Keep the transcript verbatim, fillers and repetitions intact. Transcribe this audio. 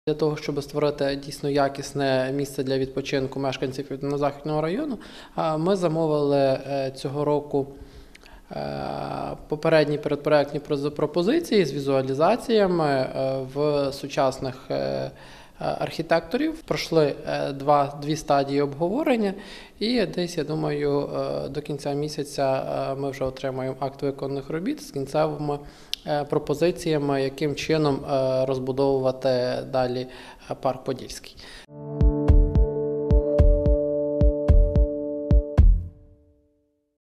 Для того, щоб створити дійсно якісне місце для відпочинку мешканців Південно-Західного району, ми замовили цього року попередні передпроектні пропозиції з візуалізаціями в сучасних архітекторів. Пройшли два, дві стадії обговорення і десь, я думаю, до кінця місяця ми вже отримаємо акт виконаних робіт з кінцевими пропозиціями, яким чином розбудовувати далі парк Подільський.